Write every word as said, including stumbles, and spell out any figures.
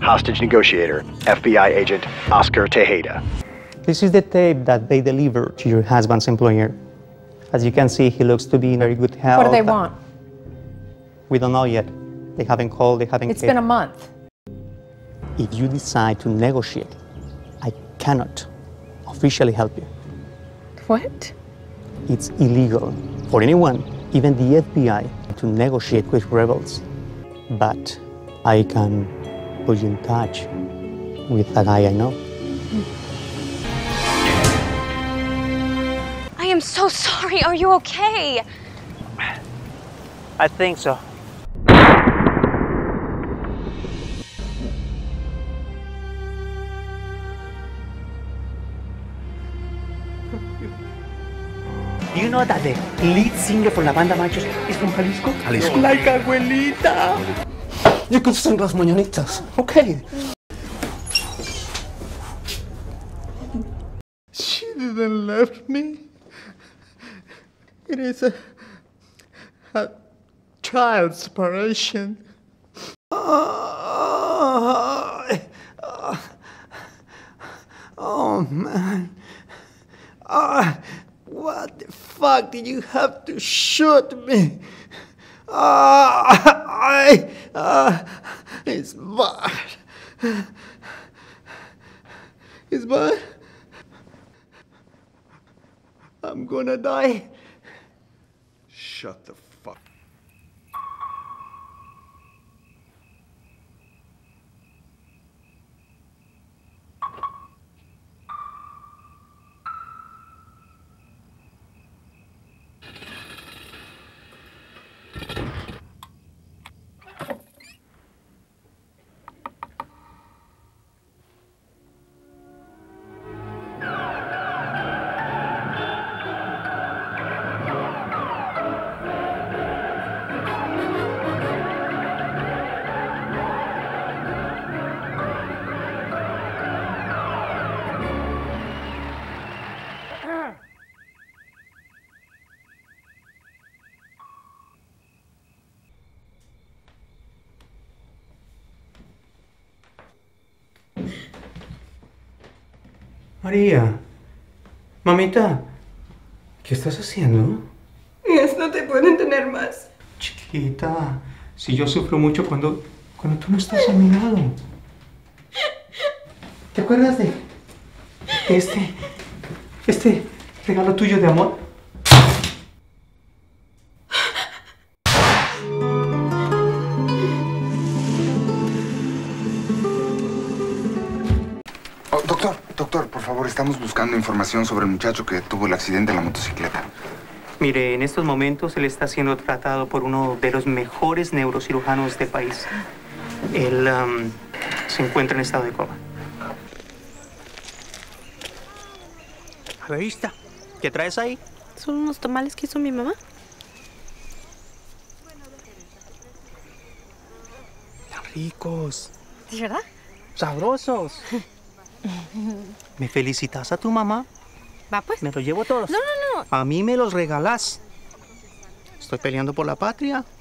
hostage negotiator, F B I agent Oscar Tejeda. This is the tape that they deliver to your husband's employer. As you can see, he looks to be in very good health. What do they want? We don't know yet. They haven't called, they haven't It's cared. been a month. If you decide to negotiate, I cannot officially help you. What? It's illegal for anyone, even the F B I, to negotiate with rebels. But I can put you in touch with a guy I know. I am so sorry. Are you okay? I think so. Do you know that the lead singer for La Banda Machos is from Jalisco? Jalisco. Like abuelita. You could sing Las Mañanitas. Okay. She didn't left me. It is a, a child separation. Oh, oh, oh man. Oh, what the fuck did you have to shoot me? Ah, I, uh, it's bad. It's bad. I'm gonna die. Shut the fuck. María, mamita, ¿qué estás haciendo? No te puedo entender más. Chiquita, si yo sufro mucho cuando, cuando tú no estás a mi lado. ¿Te acuerdas de, de este, este regalo tuyo de amor? Oh, doctor, doctor, por favor, estamos buscando información sobre el muchacho que tuvo el accidente en la motocicleta. Mire, en estos momentos él está siendo tratado por uno de los mejores neurocirujanos del país. Él um, se encuentra en estado de coma. A ver, vista, ¿qué traes ahí? ¿Son unos tamales que hizo mi mamá? Tan ricos. ¿De verdad? Sabrosos. ¿Me felicitas a tu mamá? Va pues. Me los llevo todos. No, no, no. A mí me los regalás. Estoy peleando por la patria.